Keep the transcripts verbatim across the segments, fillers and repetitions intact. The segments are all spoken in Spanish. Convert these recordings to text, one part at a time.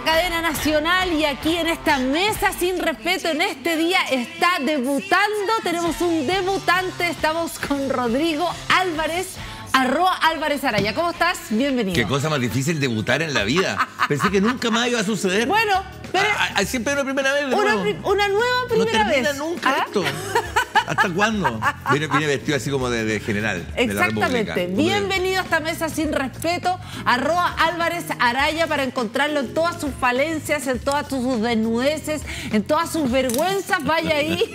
cadena nacional y aquí en esta mesa sin respeto en este día está debutando, tenemos un debutante, estamos con Rodrigo Álvarez, arroba Álvarez Araya. ¿Cómo estás? Bienvenido. Qué cosa más difícil debutar en la vida. Pensé que nunca más iba a suceder. Bueno, pero... A, a, siempre una primera vez de una, nuevo. una nueva primera no termina vez. nunca ¿Ah? esto. ¿Hasta cuándo? Viene, viene vestido así como de, de general. Exactamente. De la Bienvenido a esta mesa sin respeto. Arroba Álvarez Araya para encontrarlo en todas sus falencias, en todas sus desnudeces, en todas sus vergüenzas. Vaya ahí.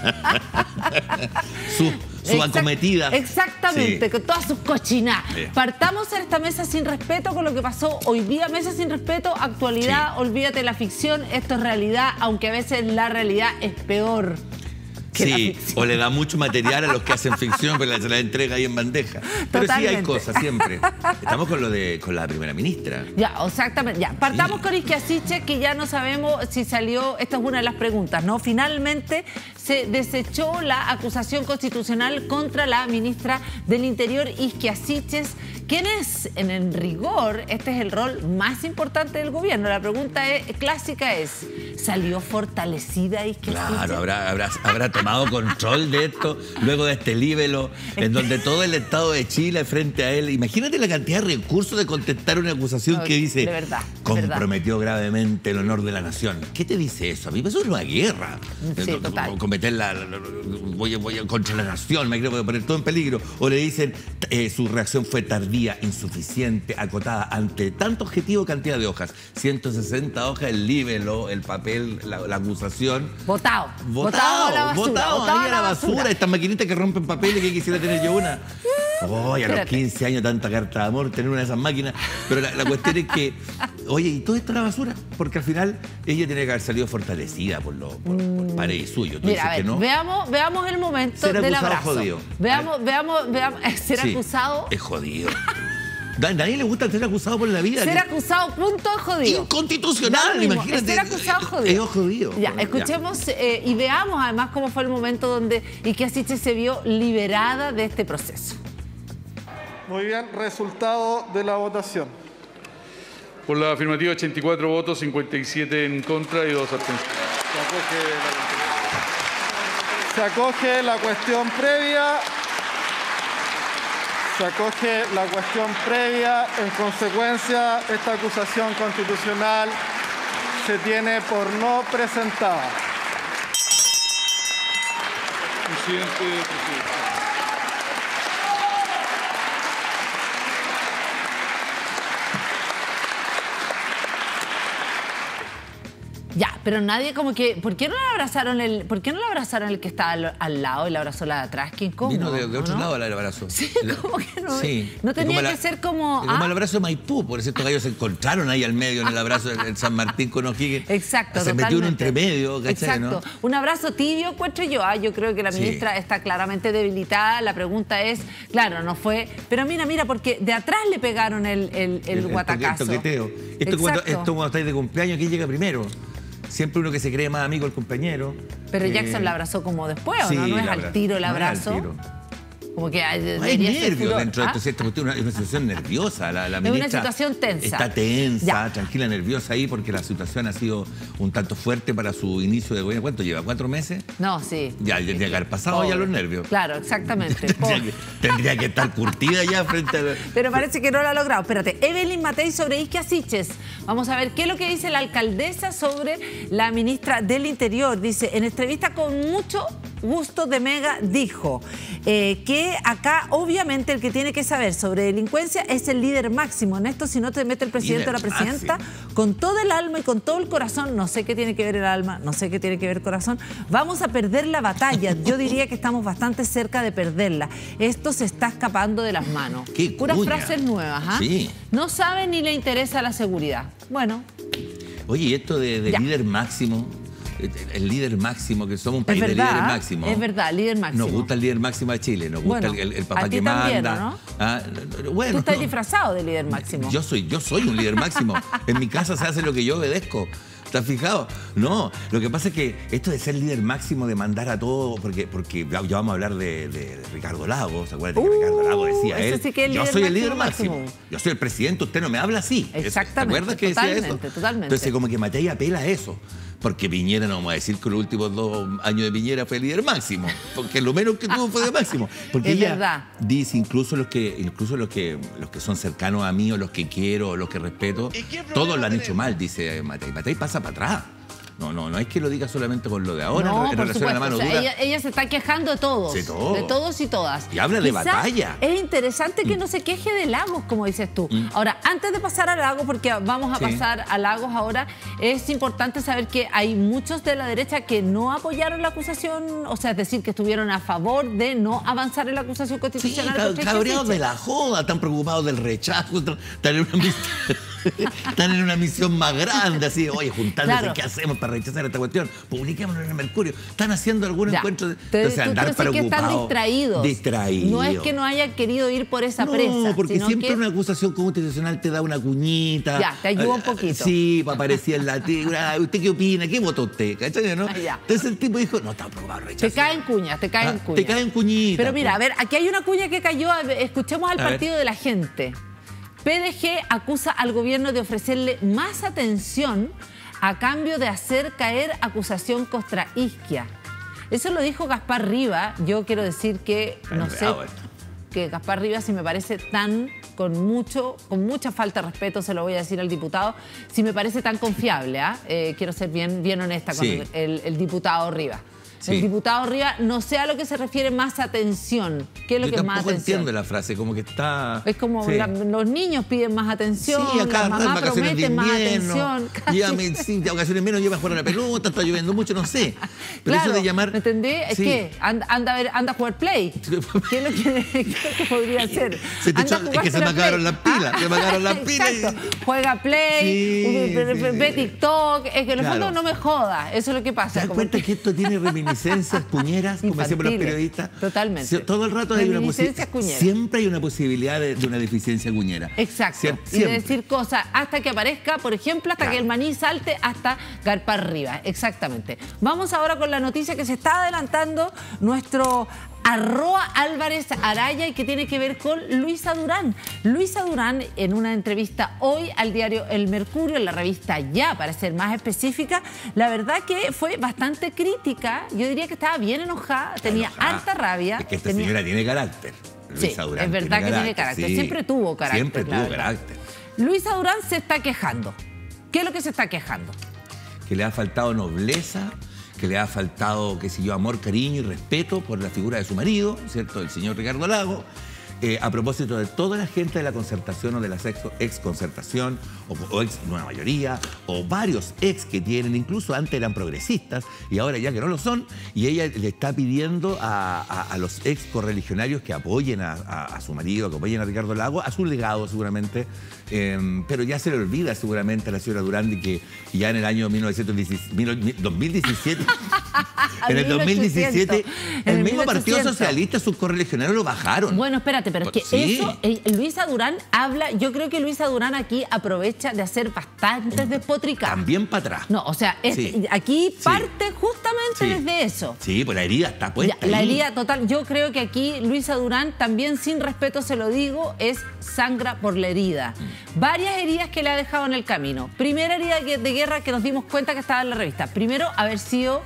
Su, su Exact acometida. Exactamente, sí. Con todas sus cochinadas. Sí. Partamos en esta mesa sin respeto con lo que pasó hoy día. Mesa sin respeto, actualidad, sí. Olvídate de la ficción. Esto es realidad, aunque a veces la realidad es peor. Sí, o le da mucho material a los que hacen ficción, pero se la entrega ahí en bandeja. Pero Totalmente. Sí hay cosas siempre. Estamos con lo de con la primera ministra. Ya, exactamente. Ya, partamos sí. con Isquia Siches, que ya no sabemos si salió, esta es una de las preguntas, ¿no? Finalmente se desechó la acusación constitucional contra la ministra del Interior, Isquia Siches, quien es, en el rigor, este es el rol más importante del gobierno. La pregunta es, clásica es, ¿salió fortalecida Isquia Siches? Claro, habrá, habrá, habrá tomado control de esto, luego de este líbelo, en donde todo el Estado de Chile frente a él. Imagínate la cantidad de recursos de contestar una acusación no, que dice, de verdad, comprometió verdad. gravemente el honor de la nación. ¿Qué te dice eso? A mí eso es una guerra. Sí, total. Cometer la, la, la voy, voy contra la nación, me quiero poner todo en peligro. O le dicen, eh, su reacción fue tardía, insuficiente, acotada ante tanto objetivo, cantidad de hojas. ciento sesenta hojas, el líbelo, el papel, la, la acusación. Votado. Votado. Votado a la basura. Botado, Botado ahí a la basura. basura. Estas maquinitas que rompen papeles, que quisiera tener yo una. Oh, y a los quince años tanta carta de amor, tener una de esas máquinas. Pero la, la cuestión es que, oye, y todo esto a la basura, porque al final ella tiene que haber salido fortalecida por los por, por pares suyos. Mira, a ver, que no? veamos, veamos el momento ser del acusado abrazo. Jodido. Veamos, veamos, veamos, ser sí, acusado. Es jodido. A nadie le gusta ser acusado por la vida. Ser acusado, punto, jodido. Inconstitucional, imagínate. Ser acusado, jodido. Es jodido. Ya, escuchemos eh, y veamos además cómo fue el momento donde Isquia Siches se vio liberada de este proceso. Muy bien, resultado de la votación. Por la afirmativa, ochenta y cuatro votos, cincuenta y siete en contra y dos abstenciones. Se acoge la cuestión previa. Se acoge la cuestión previa. En consecuencia, esta acusación constitucional se tiene por no presentada. Presidente, presidente. Ya, pero nadie como que... ¿Por qué no le abrazaron el, ¿por qué no le abrazaron el que estaba al, al lado y le abrazó la de atrás? ¿Quién cómo? Vino de, de otro ¿no? lado el abrazo. Sí, como que no. Sí. No tenía la, que ser como... Como ah. el abrazo de Maipú, por eso estos gallos se encontraron ahí al medio en el abrazo de San Martín con O'Higgins. Exacto, se totalmente. metió uno entre medio, ¿cachai? Exacto. ¿No? Un abrazo tibio, encuentro yo. Ah, yo creo que la ministra sí. está claramente debilitada. La pregunta es, claro, no fue... Pero mira, mira, porque de atrás le pegaron el, el, el, el guatacazo. El toqueteo. Esto cuando, esto cuando estáis de cumpleaños, ¿quién llega primero? Siempre uno que se cree más amigo del compañero. Pero eh, Jackson la abrazó como después, ¿o sí, no? No es la al tiro el abrazo. No es al tiro. Como que hay, no hay nervios dentro ¿Ah? de esto. Es una, una situación nerviosa. La, la es ministra una situación tensa. Está tensa, ya. tranquila, nerviosa ahí porque la situación ha sido un tanto fuerte para su inicio de gobierno. ¿Cuánto lleva? ¿Cuatro meses? No, sí. Ya tendría que haber pasado Pobre. ya los nervios. Claro, exactamente. tendría, que, tendría que estar curtida ya frente a... Pero parece que no lo ha logrado. Espérate, Evelyn Matei sobre Isquia Siches. Vamos a ver qué es lo que dice la alcaldesa sobre la ministra del Interior. Dice, en entrevista con mucho gusto de Mega, dijo eh, que acá obviamente el que tiene que saber sobre delincuencia es el líder máximo. En esto, si no te mete el presidente o la presidenta, con todo el alma y con todo el corazón, no sé qué tiene que ver el alma, no sé qué tiene que ver el corazón, vamos a perder la batalla. Yo diría que estamos bastante cerca de perderla. Esto se está escapando de las manos. Qué Puras cuña. frases nuevas, ¿ah? Sí. No sabe ni le interesa la seguridad. Bueno. Oye, esto de, de líder máximo... El líder máximo, que somos un país verdad, de líderes máximos. Es verdad, líder máximo. Nos gusta el líder máximo de Chile, nos gusta bueno, el, el papá a ti que también, manda. ¿no? Ah, bueno, Tú estás no. disfrazado de líder máximo. Yo soy, yo soy un líder máximo. En mi casa se hace lo que yo obedezco. ¿Estás fijado? No, lo que pasa es que esto de ser líder máximo, de mandar a todo, porque, porque ya vamos a hablar de, de Ricardo Lagos, acuérdate que Uh, Ricardo Lagos decía eso él, sí que es yo líder soy el líder máximo, máximo, máximo. yo soy el presidente, usted no me habla así. Exactamente, ¿Te acuerdas que decía eso? totalmente, totalmente. Entonces como que Matei apela a eso. Porque Piñera, no vamos a decir que los últimos dos años de Piñera fue líder máximo, porque lo menos que tuvo fue de máximo. Porque Es ella verdad. dice, incluso los que, incluso los que, los que son cercanos a mí o los que quiero o los que respeto, todos lo han hecho mal, dice Matei. Matei pasa para atrás. No, no, no es que lo diga solamente con lo de ahora, no, en por relación a la supuesto. mano O sea, dura. ella, ella se está quejando de todos. De todo. De todos y todas. Y habla de Quizás batalla. Es interesante que no se queje de Lagos, como dices tú. Mm. Ahora, antes de pasar a Lagos, porque vamos a Sí. pasar a Lagos ahora, es importante saber que hay muchos de la derecha que no apoyaron la acusación, o sea, es decir, que estuvieron a favor de no avanzar en la acusación Sí, constitucional. ca- contra cabreados Iquiasiche. de la joda, están preocupados del rechazo, están están en una misión, están en una misión más grande, así, oye, juntándose, Claro. ¿qué hacemos para rechazar esta cuestión? Publiquémoslo en el Mercurio. Están haciendo algún Ya. encuentro, de, Te- o sea, tú- andar tú decís que están preocupados. distraídos. Distraídos. No es que no hayan querido ir por esa No, presa. porque sino siempre que... una acusación constitucional te da una cuñita. Ya, te ayuda un poquito. Sí, para aparecer en la tira. ¿Usted qué opina? ¿Qué votó usted? ¿Cachai, no? Ah, ya. Entonces el tipo dijo, no, está preocupado, rechazo. Te caen cuñas, te caen Ah, cuñas. te caen cuñitas. Pero mira, a pues. ver, aquí hay una cuña que cayó. A ver, escuchemos al A ver. Partido de la Gente. P D G acusa al gobierno de ofrecerle más atención a cambio de hacer caer acusación contra Isquia. Eso lo dijo Gaspar Riva. Yo quiero decir que, no sé, Enredado esto. que Gaspar Rivas, si me parece tan, con mucho, con mucha falta de respeto, se lo voy a decir al diputado, si me parece tan confiable, ¿ah? Eh, quiero ser bien, bien honesta con Sí. el, el- el diputado Rivas. Sí. El diputado Rivas, no sé a lo que se refiere más atención. ¿Qué es lo Yo que es más tampoco atención? entiendo la frase, como que está... Es como Sí. la- los niños piden más atención, Sí, acá las en mamás vacaciones de prometen más invierno. atención. casi. Llévame, sí, de vacaciones menos, lleva a jugar a la pelota, está lloviendo mucho, no sé. Pero Claro, eso de llamar... ¿me entendí? Es Sí. que anda, anda a ver, anda a jugar play. ¿Qué es lo que, qué es lo que podría hacer? Se te Anda a echó- es jugar que se me pero acabaron Play. las pilas, se me acabaron las pilas y- Exacto. Juega play, Sí, ve, sí, ve sí. TikTok. Es que en el Claro. fondo no me joda. Eso es lo que ¿Te pasa. das como cuenta que- que esto tiene reminiscencias cuñeras, como decíamos los Infantiles. periodistas? Totalmente. Sí, todo el rato hay una Reminiscencias posi- cuñeras. Siempre hay una posibilidad de, de una deficiencia cuñera. Exacto. Sier- Y de siempre. decir cosas hasta que aparezca, por ejemplo, hasta Claro. que el maní salte hasta Garpar Rivas. Exactamente. Vamos ahora con la noticia que se está adelantando nuestro Arroa Álvarez Araya y que tiene que ver con Luisa Durán. Luisa Durán, en una entrevista hoy al diario El Mercurio, en la revista Ya, para ser más específica, la verdad que fue bastante crítica. Yo diría que estaba bien enojada, tenía Enojada. harta rabia. Es que esta tenía- señora tiene carácter. Sí, Luisa Durán es verdad que tiene carácter. sí. Siempre tuvo carácter, Siempre la tuvo verdad. carácter. Luisa Durán se está quejando. ¿Qué es lo que se está quejando? Que le ha faltado nobleza, que le ha faltado, qué sé yo, amor, cariño y respeto por la figura de su marido, ¿cierto? El señor Ricardo Lagos. Eh, a propósito de toda la gente de la concertación o de la ex concertación, o, o ex nueva mayoría, o varios ex que tienen, incluso antes eran progresistas y ahora ya que no lo son, y ella le está pidiendo a, a- a los ex correligionarios que apoyen a, a- a su marido, que apoyen a Ricardo Lagos, a su legado seguramente, eh, pero ya se le olvida seguramente a la señora Durán de que ya en el año mil novecientos diecisiete, mil- dos mil diecisiete, en el dos mil diecisiete, En el el mismo Partido mil ochocientos. Socialista, sus correligionarios lo bajaron. Bueno, espérate, pero es que Sí. eso, eh, Luisa Durán habla, yo creo que Luisa Durán aquí aprovecha de hacer bastantes despotricadas. También para atrás. No, o sea, es- Sí. aquí Sí. parte justamente Sí. desde eso. Sí, pues la herida está Ya, puesta la ahí. herida total, yo creo que aquí Luisa Durán, también sin respeto se lo digo, es sangra por la herida. Varias heridas que le ha dejado en el camino. Primera herida que- de guerra que nos dimos cuenta que estaba en la revista. Primero, haber sido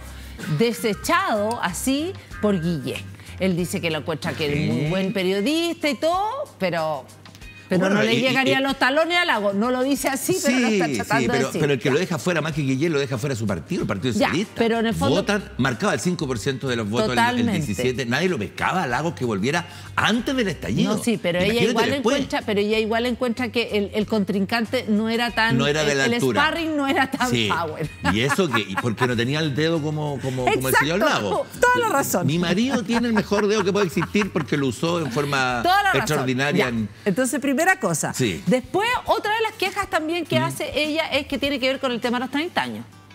desechado así por Guille. Él dice que lo encuentra que es muy Sí. buen periodista y todo, pero... Pero Bueno, no le y- y- llegarían y- los talones al lago. No lo dice así, pero lo está Sí, tratando sí, de pero, decir. pero el que Ya. lo deja fuera más que Guillén lo deja fuera su partido, el Partido Ya, Socialista. pero en el fondo- Votan, marcaba el cinco por ciento de los votos el- el Totalmente. diecisiete. Nadie lo pescaba a Lagos que volviera antes del estallido. No, sí, pero ella Imagínate igual después. encuentra, pero ella igual encuentra que el, el contrincante no era tan, No era de la el, altura. el sparring no era tan Sí. power. Y eso que, y porque no tenía el dedo como, como, como el Exacto, señor Lago. toda la razón. Mi marido tiene el mejor dedo que puede existir porque lo usó en forma Toda la razón. extraordinaria. Ya. en- Entonces, primera cosa. Sí. Después, otra de las quejas también que hace ella es que tiene que ver con el tema de los treinta años.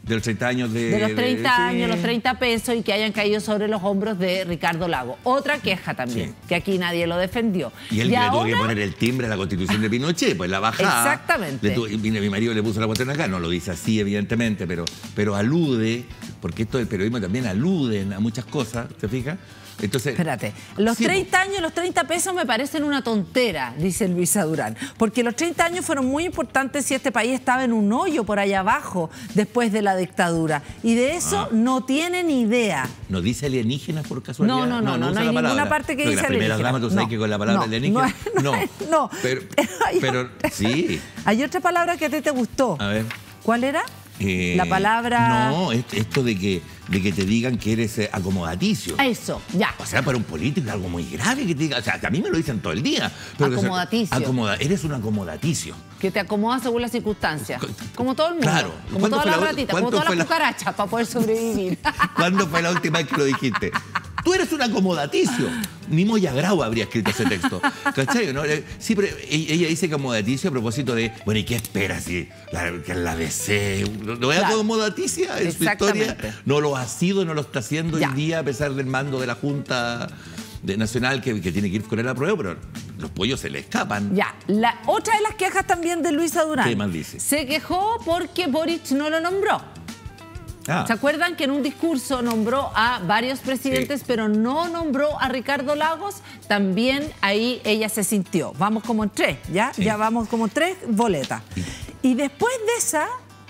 De los treinta años de... De los treinta de, años, sí. los treinta pesos y que hayan caído sobre los hombros de Ricardo Lagos. Otra queja también, Sí. que aquí nadie lo defendió. Y él Y que le ahora, tuvo que poner el timbre a la Constitución de Pinochet, pues la bajada. Exactamente. Le tuvo- y mi marido le puso la cuestión acá, no lo dice así, evidentemente, pero, pero alude, porque esto del periodismo también alude a muchas cosas, ¿se fija? Entonces, Espérate, los sí, treinta años, los treinta pesos me parecen una tontera, dice Luisa Durán, porque los treinta años fueron muy importantes si este país estaba en un hoyo por allá abajo después de la dictadura. Y de eso Ah. no tienen idea. ¿No dice alienígenas por casualidad? No, no, no, no, no usa hay la ninguna palabra. parte que Porque dice las primeras alienígena. damas, tú sabes No, que con la palabra no, alienígena... no, no. Pero, Hay pero sí. Hay otra palabra que a ti te gustó. A ver. ¿Cuál era? Eh, la palabra... No, est- esto de que, de que te digan que eres eh, acomodaticio. Eso, ya. O sea, para un político es algo muy grave que te diga. O sea, que a mí me lo dicen todo el día. Pero que se- Acomodaticio. acomoda- eres un acomodaticio. Que te acomoda según las circunstancias. Cu- Como todo el mundo. Claro. Como ¿Cuándo todas fue las la- ratitas, como cuándo todas fue las la- cucarachas para poder sobrevivir. ¿Cuándo fue la última vez que lo dijiste? Tú eres un acomodaticio. Ni Moya Grau habría escrito ese texto. ¿Cachai? ¿No? Eh, Sí, pero e- ella dice acomodaticio a propósito de, bueno, ¿y qué esperas? Si la, que la D C no es Claro. acomodaticia en su historia. Exactamente. No lo ha sido, no lo está haciendo Ya. hoy día a pesar del mando de la Junta de Nacional que, que tiene que ir con el apruebo, pero los pollos se le escapan. Ya, la otra de las quejas también de Luisa Durán. ¿Qué más dice? Se quejó porque Boric no lo nombró. Ah, ¿Se acuerdan que en un discurso nombró a varios presidentes, Sí. pero no nombró a Ricardo Lagos? También ahí ella se sintió. Vamos como en tres, ¿ya? Sí. Ya vamos como tres boletas. Y después de esa...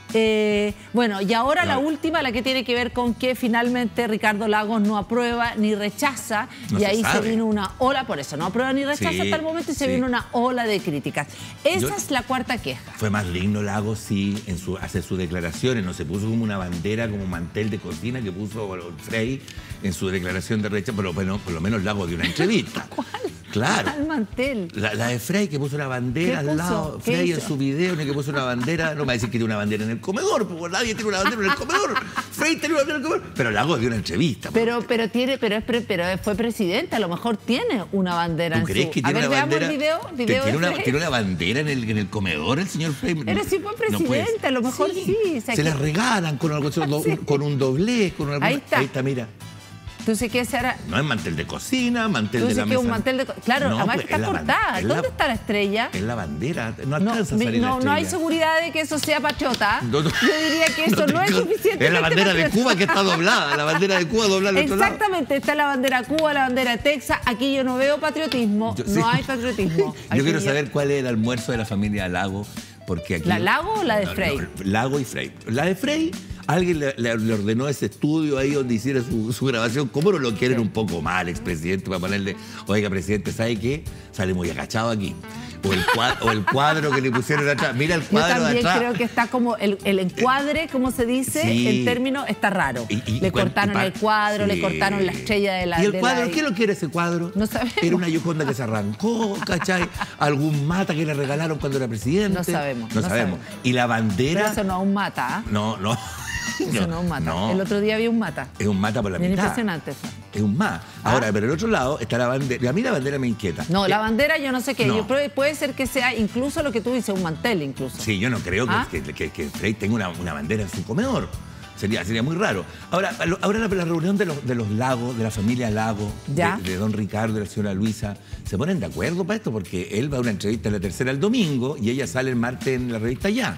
eh, bueno, y ahora la No. última, la que tiene que ver con que finalmente Ricardo Lagos no aprueba ni rechaza, No y se ahí sabe. se vino una ola, por eso no aprueba ni rechaza Sí, hasta el momento, y se sí. vino una ola de críticas. Esa Yo- es la cuarta queja. Fue más digno Lagos, sí, en su, hacer sus declaraciones. No se puso como una bandera, como un mantel de cocina que puso Frey en su declaración de rechazo. Pero bueno, por lo menos Lagos dio una entrevista. ¿Cuál? Claro. Al mantel. La, la de Frey, que puso una bandera ¿Qué al puso? lado. ¿Qué Frey en hizo? su video, ni que puso una bandera. No me va a decir que tiene una bandera en el comedor, porque nadie tiene una bandera en el comedor. Frey tiene una bandera en el comedor. Pero Lagos dio una entrevista. Pero, pero tiene, pero es pre- pero fue presidente, a lo mejor tiene una bandera ¿Tú en crees su... que A tiene ver, una veamos bandera? el video, que video de tiene, una, Frey. tiene una bandera en el, en el comedor el señor Frey. Pero si fue No puede presidente, ser. a lo mejor sí, o sea, se que- la regalan con, algo, Sí. con un doblez, con alguna... Ahí está. Ahí está, mira. Entonces, ¿qué será? No es mantel de cocina, mantel Tú de la dices que es mesa. un mantel de... co- Claro, No, además pues, que está es la ban- cortada. es la- ¿Dónde está la estrella? Es la bandera. No No, alcanza mi- a salir la no, no hay estrella. seguridad de que eso sea patriota. No, no. Yo diría que eso te no, es creo. suficiente. Es la bandera de Cuba que está doblada. La bandera de Cuba doblada al otro lado. Exactamente, está la bandera Cuba, la bandera Texas. Aquí yo no veo patriotismo, Yo- no sí. hay patriotismo. Yo Aquí quiero saber cuál es el almuerzo de la familia Lago, porque aquí... ¿La Lago o la de No, Frey? no, Lago y Frey. La de Frey, alguien le, le- le ordenó ese estudio ahí donde hiciera su, su grabación. ¿Cómo no lo quieren Sí. un poco mal, expresidente, para ponerle, oiga, presidente, ¿sabe qué? Sale muy agachado aquí. O el, cuadro, o el cuadro que le pusieron atrás. Mira el Yo cuadro de también atrás. creo que está como el, el encuadre, como se dice, Sí. el término está raro. Y- y- le y cuan- cortaron y pa- el cuadro, le sí. cortaron la estrella de la... ¿Y el de cuadro? la- ¿Qué lo quiere ese cuadro? No sabemos. Era una Yoconda que se arrancó, ¿cachai? Algún mata que le regalaron cuando era presidente. No sabemos, No, no sabemos. sabemos. Y la Pero bandera... eso no es un mata, ¿ah? No, no. Eso no es un mata. No. El otro día vi un mata. Es un mata por la Bien mitad. impresionante eso. Es un más. Ahora, pero el otro lado está la bandera. A mí la bandera me inquieta. No, la Eh, bandera yo no sé qué. no. Yo creo que puede ser que sea incluso lo que tú dices, un mantel incluso. Sí, yo no creo que, ¿Ah? que, que, que Frey tenga una, una bandera en su comedor. Sería, sería muy raro. Ahora, lo- ahora la, la reunión de los, de los Lagos, de la familia Lago, Ya. de, de don Ricardo, de la señora Luisa, ¿se ponen de acuerdo para esto? Porque él va a una entrevista en la tercera el domingo y ella sale el martes en la revista Ya.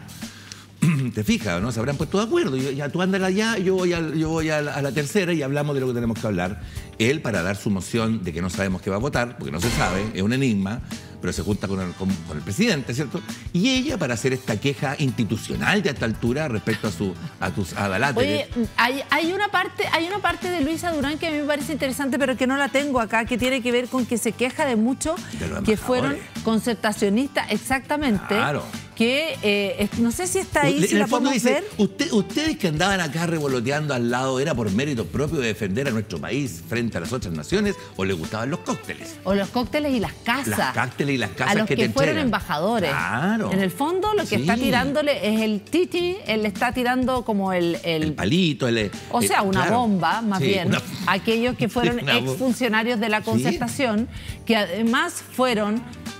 ¿Te fijas, no? Se habrán puesto de acuerdo. Yo- ya tú ándala allá, yo voy, a, yo voy a, la, a la tercera y hablamos de lo que tenemos que hablar. Él, para dar su moción de que no sabemos qué va a votar, porque no se sabe, es un enigma, pero se junta con el, con, con el presidente, ¿cierto? Y ella, para hacer esta queja institucional de esta altura respecto a su a tus Oye, adaláteres. hay, hay una parte, hay una parte de Luisa Durán que a mí me parece interesante, pero que no la tengo acá, que tiene que ver con que se queja de muchos De los que fueron embajadores. concertacionistas, exactamente. Claro. Que eh, es- no sé si está ahí, En si el la fondo podemos dice, ver. usted- ustedes que andaban acá revoloteando al lado, ¿era por mérito propio de defender a nuestro país frente a las otras naciones o les gustaban los cócteles? O los cócteles y las casas. Las cócteles y las casas a los que que, te fueron entregan. embajadores. Claro. En el fondo, lo que Sí. está tirándole es el titi, él le está tirando como el. el- El palito, el... o sea, el- una claro. bomba, más Sí, bien, una- aquellos que fueron Una bomba. exfuncionarios de la concertación, que además fueron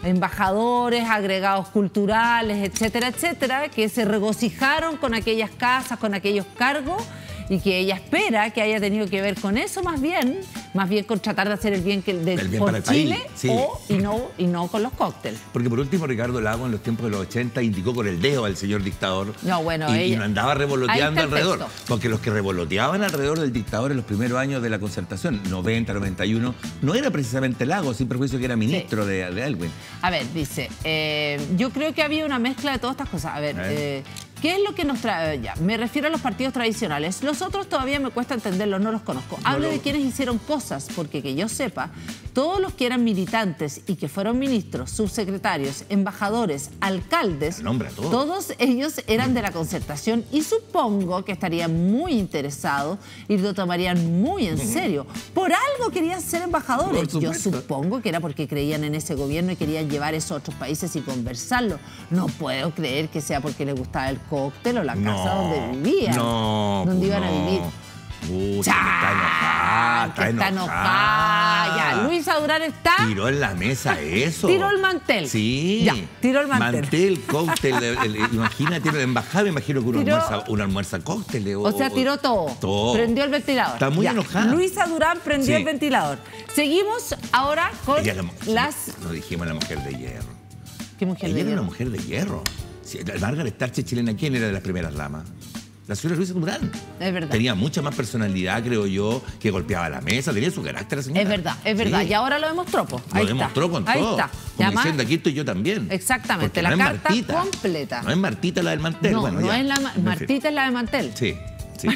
embajadores, agregados culturales, etcétera, etcétera, que se regocijaron con aquellas casas, con aquellos cargos, y que ella espera que haya tenido que ver con eso más bien, más bien con tratar de hacer el bien, que, de, el bien por para el Chile país, sí. o, y, no, y no con los cócteles. Porque por último Ricardo Lagos en los tiempos de los ochenta indicó con el dedo al señor dictador no, bueno, y, ella, y no andaba revoloteando alrededor. Texto. Porque los que revoloteaban alrededor del dictador en los primeros años de la concertación, noventa, noventa y uno, no era precisamente Lagos, sin perjuicio que era ministro sí. de, de Aylwin. A ver, dice, eh, yo creo que había una mezcla de todas estas cosas. A ver, eh, ¿qué es lo que nos trae? Ya, me refiero a los partidos tradicionales. Los otros todavía me cuesta entenderlos, no los conozco. Hablo no lo... de quienes hicieron cosas, porque que yo sepa, todos los que eran militantes y que fueron ministros, subsecretarios, embajadores, alcaldes, nombra todo. Todos ellos eran de la concertación y supongo que estarían muy interesados y lo tomarían muy en serio. Por algo querían ser embajadores. Yo supongo que era porque creían en ese gobierno y querían llevar eso a otros países y conversarlo. No puedo creer que sea porque les gustaba el cóctel o la casa no, donde vivían, no, donde iban no. a vivir. Uy, está enojada, está, está enojada. enojada. Ya, Luisa Durán está... Tiró en la mesa eso. Tiró el mantel. Sí. Ya, tiró el mantel. Mantel, cóctel. el, el, imagínate, la embajada, me imagino que uno tiró, almuerza, uno almuerza cóctel. O, o sea, tiró todo. Todo. Prendió el ventilador. Está muy ya. enojada. Luisa Durán prendió sí. el ventilador. Seguimos ahora con la, las... No dijimos la mujer de hierro. ¿Qué mujer Ella de era hierro? una mujer de hierro. Sí, Margaret Thatcher chilena, ¿quién era de las primeras damas? La señora Luisa Durán. Es verdad. Tenía mucha más personalidad, creo yo, que golpeaba la mesa, tenía su carácter la señora. Es verdad, es verdad. Sí. Y ahora lo demostró, pues. Ahí lo demostró está. con Ahí todo. está. Como Además, diciendo, aquí estoy yo también. Exactamente, Porque la no es carta Martita. completa. No es Martita la del mantel. No, bueno, no ya. es la... Martita es la de mantel. Sí. Sí.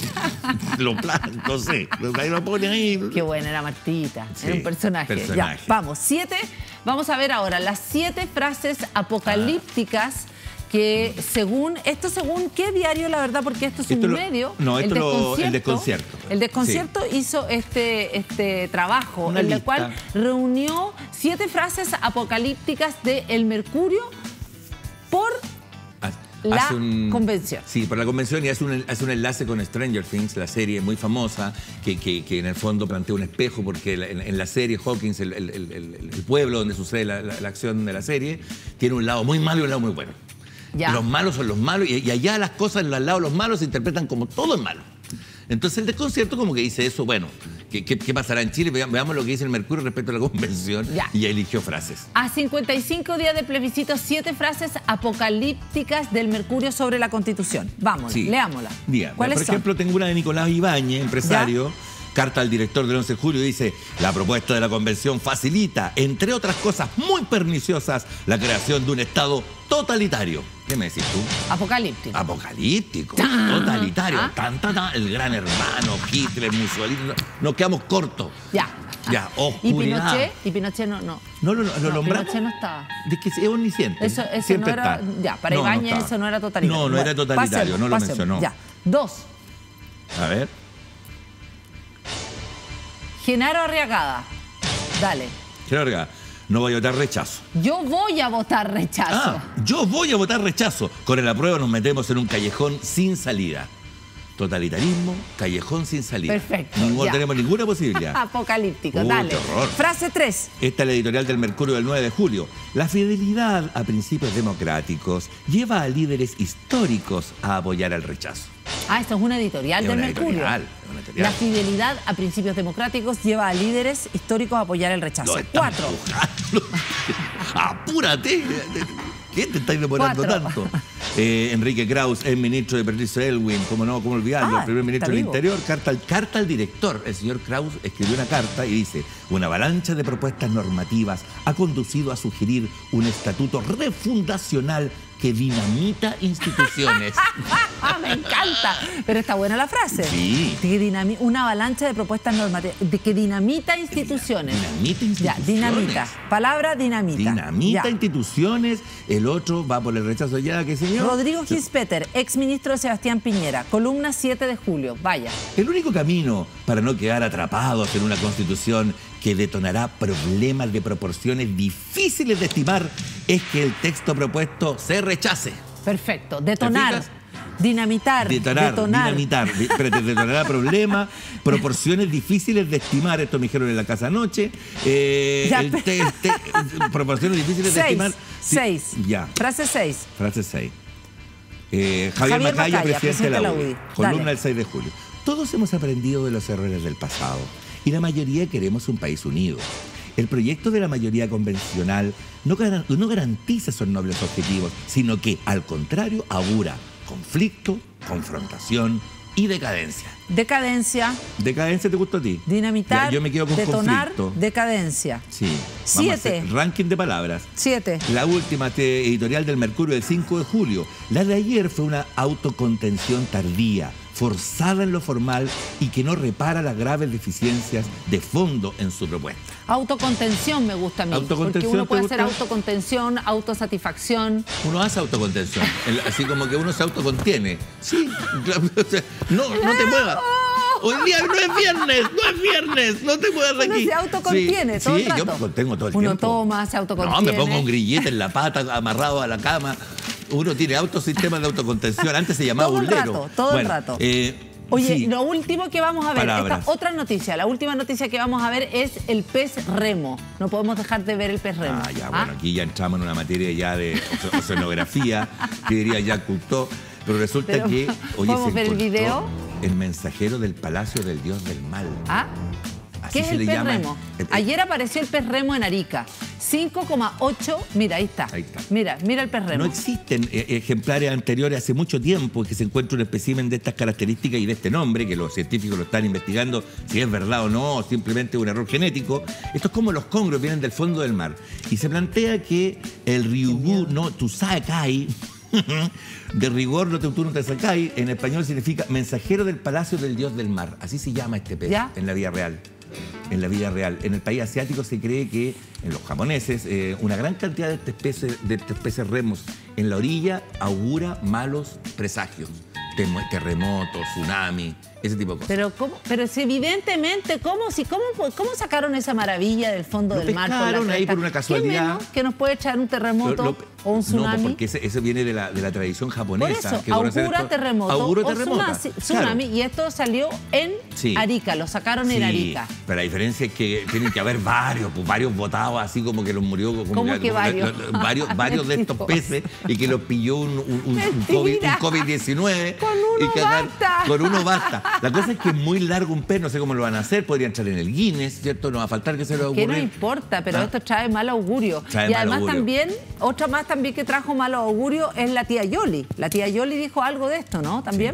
lo plan, no sé. Ahí lo ponen ahí. Qué buena era Martita. Sí, era un personaje. personaje. Ya, vamos. Siete. Vamos a ver ahora las siete frases apocalípticas que según... ¿Esto según qué diario, la verdad? Porque esto es esto un lo, medio. No, esto el lo, desconcierto. el desconcierto. El desconcierto sí. hizo este, este trabajo, Una en lista. el cual reunió siete frases apocalípticas de El Mercurio por... la un, convención. Sí, por la convención, y hace un, hace un enlace con Stranger Things, la serie muy famosa, que, que, que en el fondo plantea un espejo, porque la, en, en la serie Hawkins, el, el, el, el pueblo donde sucede la, la, la acción de la serie, tiene un lado muy malo y un lado muy bueno. Ya. Los malos son los malos, y, y allá las cosas, al lado de los malos, se interpretan como todo es malo. Entonces el desconcierto como que dice eso, bueno, ¿qué, qué, qué pasará en Chile? Veamos lo que dice el Mercurio respecto a la convención, ya. y eligió frases. A cincuenta y cinco días de plebiscito, siete frases apocalípticas del Mercurio sobre la Constitución. Vamos, sí. leámosla. Dígame. ¿Cuáles Por son? ejemplo, tengo una de Nicolás Ibáñez, empresario. ¿Ya? Carta al director del once de julio, dice: la propuesta de la convención facilita, entre otras cosas muy perniciosas, la creación de un Estado totalitario. ¿Qué me decís tú? Apocalíptico. Apocalíptico, ¡Tan! totalitario. ¿Ah? Tan, tan, tan, el gran hermano, Hitler, Mussolini. No, nos quedamos cortos. Ya. Ya, oscuridad. ¿Y Pinochet? ¿Y Pinochet no? No, no lo, lo no, nombramos. Pinochet no estaba. Es que es omnisciente. Eso, eso Siempre no era, está. ya, para no, Ibáñez no eso no era totalitario. No, no bueno, era totalitario, pasemos, no lo pasemos, mencionó. Ya. Dos. A ver. Genaro Arriagada. Dale. Genaro Arriagada. No voy a votar rechazo. Yo voy a votar rechazo. Ah, yo voy a votar rechazo. Con el apruebo nos metemos en un callejón sin salida. Totalitarismo, callejón sin salida. Perfecto. No tenemos ninguna posibilidad. Apocalíptico, Uy, dale. qué horror. Frase tres. Esta es la editorial del Mercurio del nueve de julio. La fidelidad a principios democráticos lleva a líderes históricos a apoyar el rechazo. Ah, esto es una editorial Es del una Mercurio. editorial, es una editorial. La fidelidad a principios democráticos lleva a líderes históricos a apoyar el rechazo. Lo están Cuatro. empujando. ¡Apúrate! ¿Qué te estáis demorando Cuatro. tanto? Eh, Enrique Kraus, el ministro de Patricio Aylwin, cómo no, cómo olvidarlo, Ah, el primer ministro está del vivo. Interior, carta al, carta al director. El señor Kraus escribió una carta y dice: una avalancha de propuestas normativas ha conducido a sugerir un estatuto refundacional que dinamita instituciones. Me encanta. Pero está buena la frase. Sí. Que dinami- una avalancha de propuestas normativas. De que dinamita instituciones. Dinamita instituciones. Ya, dinamita. Palabra dinamita. Dinamita Ya. instituciones. El otro va por el rechazo ya, ¿qué señor? Rodrigo Gispeter, ex ministro de Sebastián Piñera. Columna siete de julio. Vaya. El único camino para no quedar atrapados en una constitución que detonará problemas de proporciones difíciles de estimar es que el texto propuesto se rechace. Perfecto. ¿Te Detonar. fijas? Dinamitar, Detonar, detonar. dinamitar, de- espérate, detonar problemas, proporciones difíciles de estimar, esto me dijeron en la casa anoche, eh, Ya, el te- el te- proporciones difíciles de Seis, estimar. Sí, seis. Ya, Frase seis. frase seis. Eh, Javier, Javier Macaya, Macaya, presidente de la presidente U de D I, la U D I. columna Dale. del seis de julio. Todos hemos aprendido de los errores del pasado y la mayoría queremos un país unido. El proyecto de la mayoría convencional no, garan- no garantiza esos nobles objetivos, sino que, al contrario, augura conflicto, confrontación y decadencia. Decadencia, ¿Decadencia te gustó a ti? dinamitar, Ya, yo me quedo con detonar, conflicto. decadencia. Sí. Vamos Siete. a hacer ranking de palabras. Siete. La última este, editorial del Mercurio del cinco de julio. La de ayer fue una autocontención tardía, forzada en lo formal y que no repara las graves deficiencias de fondo en su propuesta. Autocontención me gusta a mí. Porque ¿Autocontención uno te puede hacer gusta? autocontención, autosatisfacción. Uno hace autocontención, el- así como que uno se autocontiene. Sí, claro, o sea, no, no te muevas. Hoy día no es viernes, no es viernes, no te muevas de Uno aquí. se autocontiene Sí, todo el sí, rato. yo me contengo todo el Uno tiempo. toma, se autocontiene. No, me pongo un grillete en la pata, amarrado a la cama. Uno tiene autosistemas de autocontención. Antes se llamaba Todo el bullero. rato, todo el Bueno, rato. eh, Oye, sí. lo último que vamos a ver, Palabras. esta otra noticia, la última noticia que vamos a ver es el pez remo. No podemos dejar de ver el pez remo. Ah, ya, ¿Ah? bueno, aquí ya entramos en una materia ya de oce- oceanografía, que diría Jacques Cousteau, pero resulta Pero, que, oye, ¿podemos se ver el encontró video? el mensajero del Palacio del Dios del Mal. ¿Ah? Así ¿Qué es se el le pez llama. remo? El- Ayer apareció el pez remo en Arica. cinco coma ocho, mira, ahí está. Ahí está. Mira, mira el pez remo. No existen eh, ejemplares anteriores hace mucho tiempo que se encuentre un espécimen de estas características y de este nombre, que los científicos lo están investigando si es verdad o no, o simplemente un error genético. Esto es como los congros, vienen del fondo del mar. Y se plantea que el Ryugu no Tusakai, de rigor no te no te sacai, en español significa mensajero del palacio del dios del mar. Así se llama este pez ¿Ya? en la vida real. En la vida real. En el país asiático se cree que, en los japoneses, eh, una gran cantidad de estos peces, de estos peces remos en la orilla augura malos presagios. Temo- Terremotos, tsunami, ese tipo de cosas. Pero, ¿cómo? Pero si evidentemente, ¿cómo, si, cómo, ¿cómo sacaron esa maravilla del fondo Lo del mar? pescaron la ahí cresta? por una ¿Qué casualidad. menos que nos puede echar un terremoto Lo- lo- o un tsunami? No, pues porque ese, ese viene de la, de la tradición japonesa. Por eso, que conocer augura esto- terremoto augura o terremota, tsunami, claro. tsunami, y esto salió en Sí. Arica, lo sacaron en Sí, Arica. pero la diferencia es que tienen que haber varios, pues, varios botados, así como que los murió. Como ¿Cómo que varios? lo- lo- varios, varios de estos peces y que los pilló un, un, un, un Mentira. COVID, un COVID diecinueve. Con uno y que agar- basta. Con uno basta. La cosa es que es muy largo un pez, no sé cómo lo van a hacer, podría entrar en el Guinness, ¿cierto? No va a faltar que se lo Que ocurra. no importa, pero Ah. esto trae mal augurio. Trae y mal además augurio. también, otra más también que trajo mal augurio es la tía Yoli. La tía Yoli dijo algo de esto, ¿no? ¿También?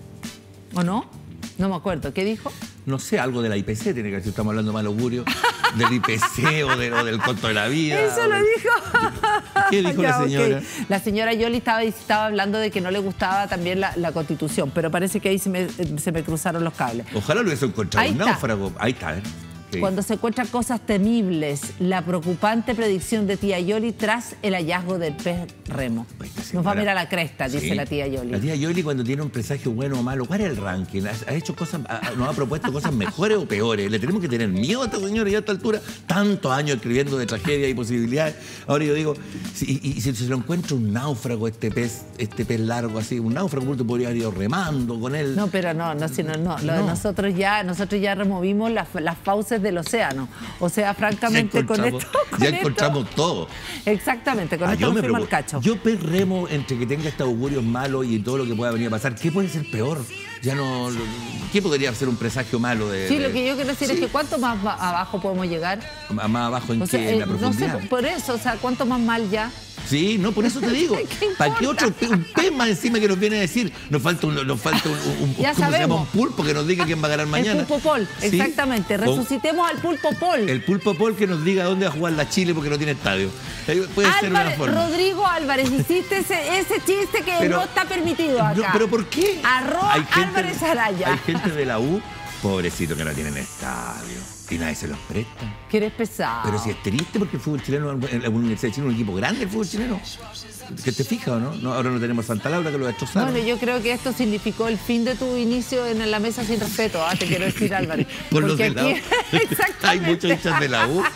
¿O no? No me acuerdo. ¿Qué dijo? No sé, algo de la I P C tiene que ver si estamos hablando de mal augurio, del I P C o, de- o del costo de la vida. Eso lo o del- dijo. ¿Qué dijo la Ya, ok. señora? La señora Yoli estaba, estaba hablando de que no le gustaba también la, la Constitución, pero parece que ahí se me, se me cruzaron los cables. Ojalá lo hubiese encontrado Ahí un está. náufrago. Ahí está, ¿eh? Sí. Cuando se encuentran cosas temibles, la preocupante predicción de tía Yoli tras el hallazgo del pez remo. Pues, esta Nos señora- va a mirar a la cresta, dice Sí. la tía Yoli. La tía Yoli, cuando tiene un presagio bueno o malo, ¿cuál es el ranking? ¿Ha, ha hecho cosas, ha- nos ha propuesto cosas mejores o peores? ¿Le tenemos que tener miedo a esta señora ya a esta altura? Tantos años escribiendo de tragedia y posibilidades. Ahora yo digo, si, y, y si se lo encuentra un náufrago, este pez, este pez largo así, un náufrago, tú podrías haber ido remando con él. No, pero no, no, sino, no. Lo de No. nosotros ya, nosotros ya removimos las, las fauces del océano. O sea, ya francamente, con encontramos, esto. con ya esto- encontramos todo. Exactamente, con Ah, esto yo nos me fuimos al preocupo. cacho. Yo pez remo entre que tenga estos augurios malos y todo lo que pueda venir a pasar. ¿Qué puede ser peor? Ya no. ¿Qué podría ser un presagio malo de? Sí, de- lo que yo quiero decir Sí. es que cuánto más ba- abajo podemos llegar. Más más abajo en O sea, qué, en la eh, no sé, profundidad. por eso, o sea, cuánto más mal ya. Sí, no, por eso te digo. ¿Qué ¿Para qué importa? otro pe- un pez más encima que nos viene a decir? Nos falta un, nos falta un, un- Ya ¿cómo se llama? sabemos. Un pulpo que nos diga quién va a ganar mañana. El pulpo pol, Sí. exactamente. O Resucitemos al pulpo pol. el pulpo pol que nos diga dónde va a jugar la Chile porque no tiene estadio. Eh, Puede ser una Álvarez, forma. Rodrigo Álvarez, hiciste ese, ese chiste que Pero- no está permitido acá. No, ¿pero por qué? Arroba Hay gente- Álvarez Araya. Hay gente de la U, pobrecito, que no tienen estadio. Y nadie se los presta. Que eres pesado. Pero si es triste porque el fútbol chileno, en la Universidad de Chile, es un equipo grande el fútbol chileno. ¿Que te fijas o no? No, ahora no tenemos Santa Laura que lo destrozaron. Bueno, yo creo que esto significó el fin de tu inicio en la mesa sin respeto, ah, te quiero decir, Álvarez. Por los Porque de la U. aquí- Exactamente. Hay muchos hinchas de la U.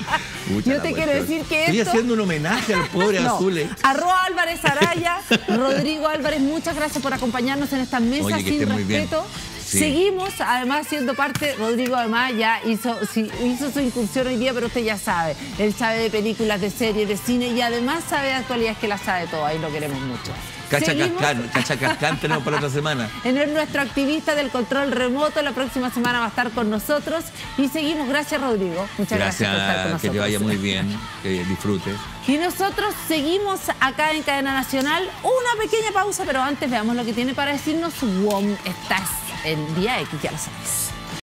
Pucha Yo la te quiero cuestión. decir que Estoy esto... haciendo un homenaje a los pobres No. azules. Arroba Álvarez Araya, Rodrigo Álvarez, muchas gracias por acompañarnos en estas mesas Oye, que sin estén muy bien. respeto. Sí. Seguimos, además, siendo parte, Rodrigo además ya hizo, sí, hizo su incursión hoy día, pero usted ya sabe, él sabe de películas, de series, de cine y además sabe de actualidad, que la sabe todo, ahí lo queremos mucho. Cacha Seguimos Cascán, Cacha Cascán tenemos para otra semana. en el nuestro activista del control remoto, la próxima semana va a estar con nosotros y seguimos. Gracias, Rodrigo. Muchas gracias, Gracias, por estar con nosotros. que te vaya muy bien, que disfrutes. Y nosotros seguimos acá en Cadena Nacional. Una pequeña pausa, pero antes veamos lo que tiene para decirnos W O M. Estás en Día X, ya lo sabes.